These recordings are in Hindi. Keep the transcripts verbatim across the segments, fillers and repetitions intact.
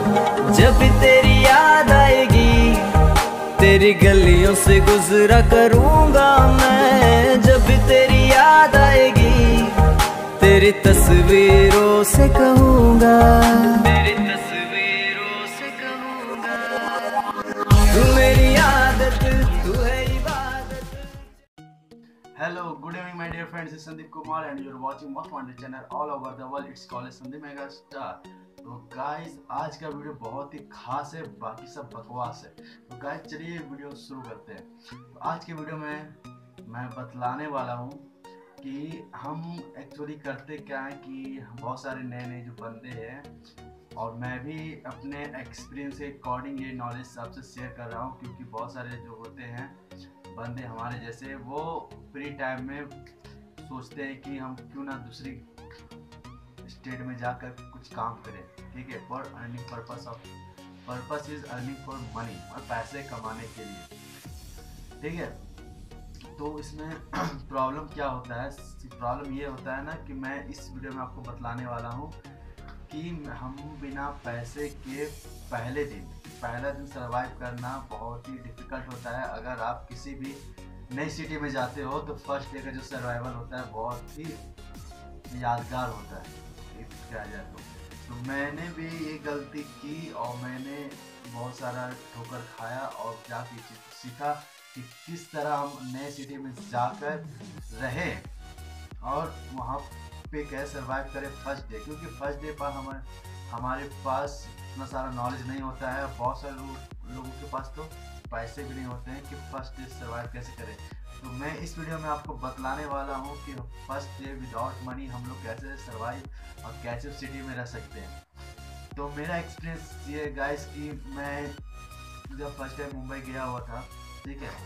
जब भी तेरी याद आएगी तेरी गलियों से गुजरा करूंगा मैं। जब भी तेरी याद आएगी तेरी तस्वीरों से कहूंगा, तेरी तस्वीरों से कहूंगा, तू मेरी आदत तू है इबादत। Hello, good evening my dear friends, this is Sandeep Kumar and you are watching Most Wanted channel all over the world. It's called Sandeep Mega Star. तो गाइस आज का वीडियो बहुत ही खास है, बाकी सब बकवास है। तो गाइस चलिए वीडियो शुरू करते हैं। तो आज के वीडियो में मैं बतलाने वाला हूँ कि हम एक्चुअली करते क्या है कि बहुत सारे नए नए जो बंदे हैं और मैं भी अपने एक्सपीरियंस के अकॉर्डिंग ये नॉलेज आपसे शेयर कर रहा हूँ, क्योंकि बहुत सारे जो होते हैं बंदे हमारे जैसे वो फ्री टाइम में सोचते हैं कि हम क्यों ना दूसरी स्टेट में जाकर कुछ काम करें, ठीक है, for earning purpose of purpose is earning for money, और पैसे कमाने के लिए, ठीक है। तो इसमें प्रॉब्लम क्या होता है, प्रॉब्लम ये होता है ना कि मैं इस वीडियो में आपको बतलाने वाला हूँ कि हम बिना पैसे के पहले दिन पहला दिन सर्वाइव करना बहुत ही डिफ़िकल्ट होता है। अगर आप किसी भी नई सिटी में जाते हो तो फर्स्ट डे का जो सर्वाइवल होता है बहुत ही यादगार होता है क्या जाए तो। तो मैंने भी ये गलती की और मैंने बहुत सारा ठोकर खाया और जाके चीज़ सीखा कि किस तरह हम नए सिटी में जाकर रहे और वहाँ पे कैसे सर्वाइव करें फर्स्ट डे, क्योंकि फर्स्ट डे पर हमारे हमारे पास इतना सारा नॉलेज नहीं होता है। बहुत सारे लो, लोगों के पास तो पैसे भी नहीं होते हैं कि फर्स्ट डे सर्वाइव कैसे करें। तो मैं इस वीडियो में आपको बतलाने वाला हूँ कि फर्स्ट डे विदाउट मनी हम लोग कैसे सर्वाइव और कैसे सिटी में रह सकते हैं। तो मेरा एक्सपीरियंस ये गाइस कि मैं जब फर्स्ट टाइम मुंबई गया हुआ था, ठीक है,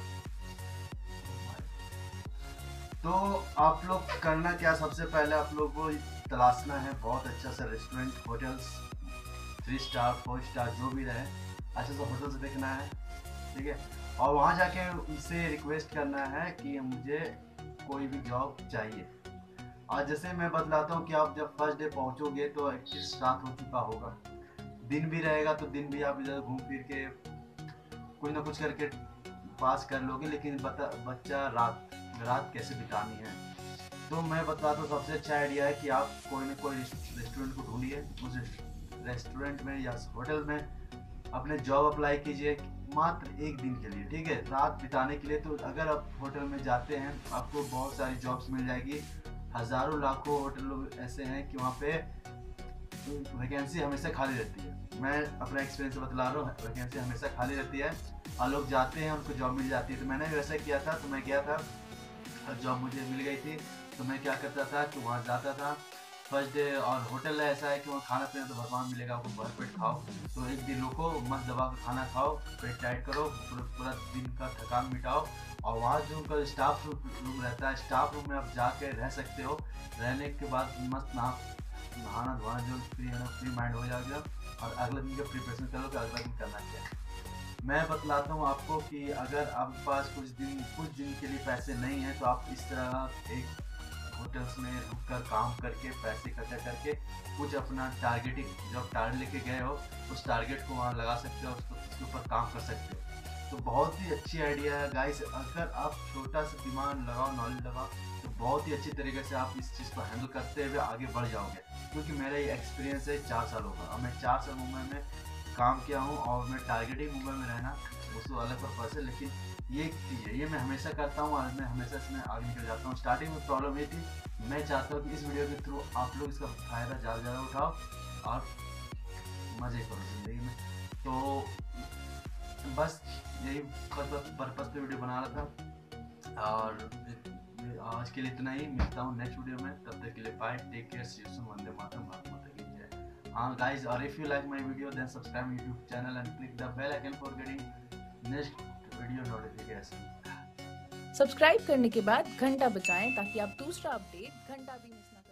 तो आप लोग करना क्या, सबसे पहले आप लोग को तलाशना है बहुत अच्छा सा restaurant, hotels, three star four star जो भी रहे, अच्छे से होटल से देखना है, ठीक है, और वहाँ जाके उनसे रिक्वेस्ट करना है कि मुझे कोई भी जॉब चाहिए। और जैसे मैं बतलाता हूँ कि आप जब फर्स्ट डे पहुँचोगे तो एटलीस्ट रात हो चुका होगा, दिन भी रहेगा तो दिन भी आप इधर घूम फिर के कुछ ना कुछ करके पास कर लोगे, लेकिन बता बच्चा रात रात कैसे बितानी है। तो मैं बताता हूँ सबसे अच्छा आइडिया है कि आप कोई ना कोई रेस्टोरेंट को ढूंढिए, उस रेस्टोरेंट में या होटल में अपने जॉब अप्लाई कीजिए मात्र एक दिन के लिए, ठीक है, रात बिताने के लिए। तो अगर आप होटल में जाते हैं आपको बहुत सारी जॉब्स मिल जाएगी, हज़ारों लाखों होटल ऐसे हैं कि वहाँ पे वैकेंसी हमेशा खाली रहती है। मैं अपना एक्सपीरियंस बतला रहा हूँ, वैकेंसी हमेशा खाली रहती है और लोग जाते हैं उनको जॉब मिल जाती है। तो मैंने भी वैसा किया था, तो मैं गया था और जॉब मुझे मिल गई थी। तो मैं क्या करता था कि वहाँ जाता था फर्स्ट डे, और होटल ऐसा है कि वहाँ खाना पीना तो भरपूर मिलेगा, आपको भर पेट खाओ। तो एक दिन रुको, मस्त दबा कर खाना खाओ, पेट टाइट करो, पूरा पूरा दिन का थकान मिटाओ। और वहाँ जो उनका स्टाफ रूम रहता है, स्टाफ रूम में आप जाकर रह सकते हो। रहने के बाद मस्त नहा नहाना धोना जो फ्री है ना, फ्री माइंड हो जाएगा और अगले दिन का प्रिपरेशन करो कि अगला दिन करना क्या है। मैं बतलाता हूँ आपको कि अगर आपके पास कुछ दिन कुछ दिन के लिए पैसे नहीं हैं तो आप इस तरह एक होटल्स में रुककर काम करके पैसे इकट्ठा करके कुछ अपना टारगेटिंग जो आप टारगेट लेके गए हो उस टारगेट को वहाँ लगा सकते हो, उसको उसके ऊपर काम कर सकते हो। तो बहुत ही अच्छी आइडिया है गाइस, अगर आप छोटा सा दिमाग लगाओ, नॉलेज लगाओ, तो बहुत ही अच्छी तरीके से आप इस चीज़ को हैंडल करते हुए आगे बढ़ जाओगे। क्योंकि मेरा ये एक्सपीरियंस है चार सालों का, और मैं चार साल मुंबई में काम किया हूँ और मैं टारगेटिंग मुंबई में रहना उसको अलग पर्पस है, लेकिन ये चीज़ है, ये मैं हमेशा करता हूँ और मैं हमेशा इसमें आगे निकल जाता हूँ। स्टार्टिंग में प्रॉब्लम ये थी, मैं चाहता हूँ कि इस वीडियो के थ्रू आप लोग इसका फ़ायदा ज़्यादा ज़्यादा उठाओ और मज़े करो ज़िंदगी में। तो बस यही पर्पस पे वीडियो बना रहा था और आज के लिए इतना ही। मिलता हूँ नेक्स्ट वीडियो में, तब तक के लिए bye, take care, see you soon, वंदे मातरम, भारत माता की जय। हाँ गाइस, और if you like my video then subscribe my YouTube channel and click the bell icon for getting next video notification. Subscribe करने के बाद घंटा बजाएं ताकि आप दूसरा अपडेट घंटा भी मिस ना